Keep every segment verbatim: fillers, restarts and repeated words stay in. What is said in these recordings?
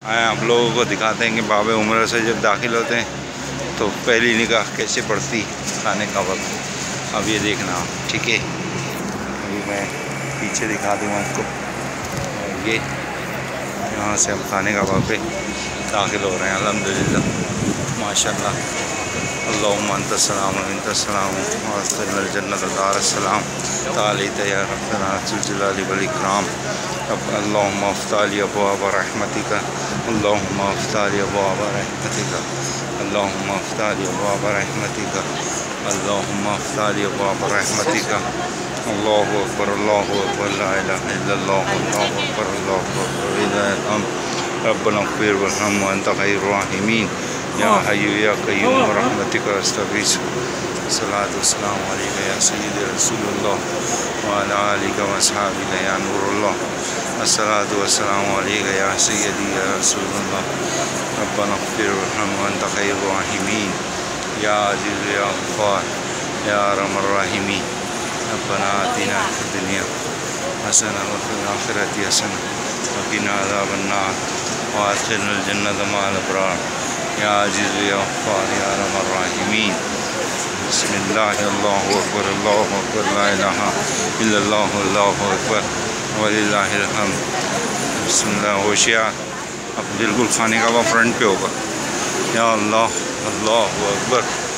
آئے آپ لوگوں کو دکھاتے ہیں کہ باب عمرہ سے جب داخل ہوتے ہیں تو پہلی نگاہ کیسے پڑتی کھانے کا وقت. اب یہ دیکھنا آپ ٹھیک ہے. ابھی میں پیچھے دکھا دوں آپ کو. یہ یہاں سے ہم کھانے کا وقت پہ داخل ہو رہے ہیں. الحمدللہ ماشاء اللہ. اللہم انت السلام و منک السلام وادخلنا الجنۃ دار السلام. تعالیت یا ربنا ذو الجلال والاکرام. اللہم افتح لی ابواب رحمتک. اللہم افتح لی ابواب رحمتک. اللہم افتح لی ابواب رحمتک. اللہم افتح لی ابواب رحمتک. اللہ اکبر اللہ اکبر لا الہ الا اللہ اللہ اکبر اللہ اکبر وللہ الحمد. ربنا اغفر وارحم وانت خیر الراحمین. یا حی یا قیوم برحمتک استغیث. الصلاۃ والسلام علیک یا سید رسول اللہ وعلی آلک واصحابک یا نور اللہ. الصلاۃ والسلام علیک یا سیدی یا رسول اللہ. ربنا اغفر وارحم وانت خیر الراحمین. یا عزیز یا غفار یا ارحم الراحمین. ربنا آتنا فی الدنیا حسنہ وفی الآخرۃ حسنہ وقنا عذاب النار وادخلنا الجنۃ مع الابرار. یا عزیز یا غفار یا ارحم الراحمین. بسم اللہ اللہ اکبر اللہ اکبر لا الہ الا اللہ اللہ اکبر وللہ الحمد. بسم اللہ. ہوشیار اب بالکل کھانے کا وہ فرنٹ پہ ہوگا. یا اللہ اللہ اکبر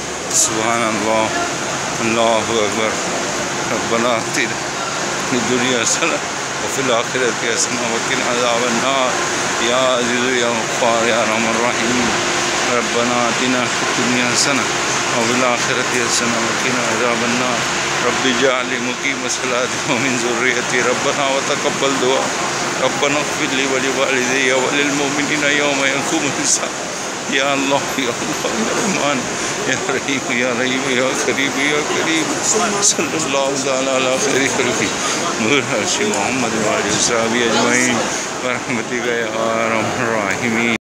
سبحان اللہ اللہ اکبر. ربنا آتنا فی الدنیا حسنہ وفی الآخرۃ حسنہ وقنا عذاب النار. یا عزیز یا غفار یا ارحم الراحمین. ربنا آتنا فی الدنیا حسنہ وفی الآخرۃ حسنہ وقنا عذاب النار. رب اجعلنی مقیم الصلاۃ ومن ذریتی ربنا وتقبل دعاء. ربنا اغفر لی ولوالدی وللمؤمنین یوم یقوم الحساب. یا اللہ یا اللہ یا رحمان یا رحیم یا رحیم یا کریم یا کریم. صلی اللہ تعالیٰ علی خیر خلقہ محمد وعلی صحابہ اجمعین برحمتک یا ارحم الراحمین.